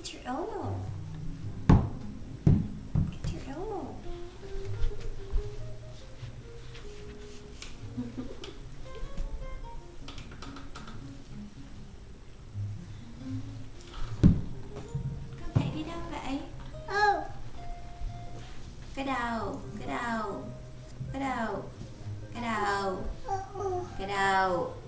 Get your elbow. Get your elbow. Con chạy đi đâu vậy? Cái đầu, cái đầu, cái đầu, cái đầu, cái đầu.